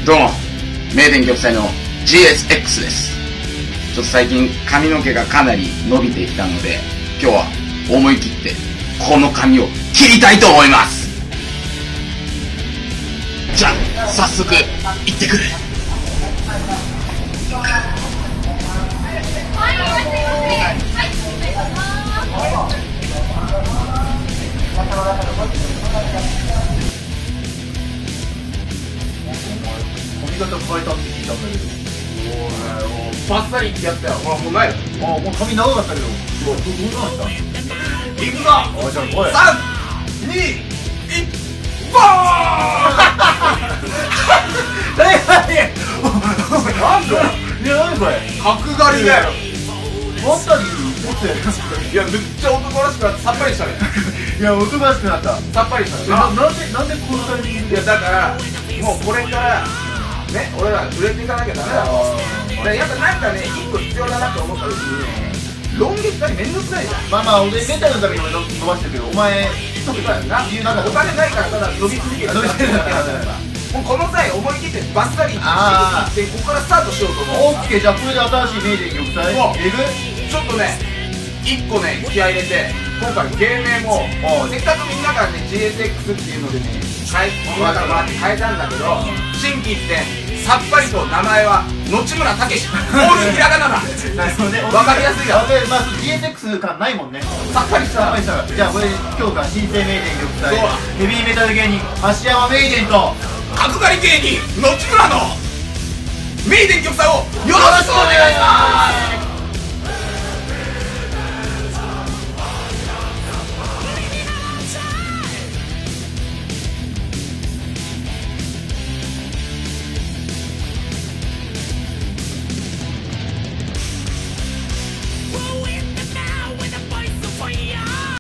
どうも、名電玉砕の GSX です。ちょっと最近髪の毛がかなり伸びてきたので、今日は思い切ってこの髪を切りたいと思います。じゃあ早速行ってくる。 髪型変えたって聞いたんだけど。 もうバッサリってやったよ。ほらもうないよ。 もう髪長かったけど。どうなんした行くぞ。 あ、じゃあ来い。 3、2、1、ボーンなんでいや、何これ角刈りだよ。 あったり持っていや、めっちゃ男らしくなってさっぱりしたね。 いや、男らしくなった。 さっぱりしたね。 なんでこのタイミングで。 いや、だからもうこれからね、俺ら売れていかなきゃダメだろ。でやっぱなんかね、一個必要だなと思った時に、ロン毛ったりめんどくさいじゃん。 まあまあ、俺メタルのために俺伸ばしてるけど、お前そうだよな。お金ないからただ伸び続けるだけだからもうこの際思い切ってバッサリってここからスタートしようと思う。 オッケー、じゃあこれで新しい名電玉砕えぐちょっとね、1個ね、気合い入れて、今回芸名もせっかくみんなからね GSX っていうのでね、今から回って変えたんだけど、心機一転さっぱりと名前は野地村武史、オールひらがなだ。わかりやすいだろ。 まあ GSX 感ないもんね。 さっぱりした。 じゃあこれ今日が新生名電玉砕ヘビーメタル芸人芦山名電と角刈り芸人野地村の名電玉砕をよろしくお願いします。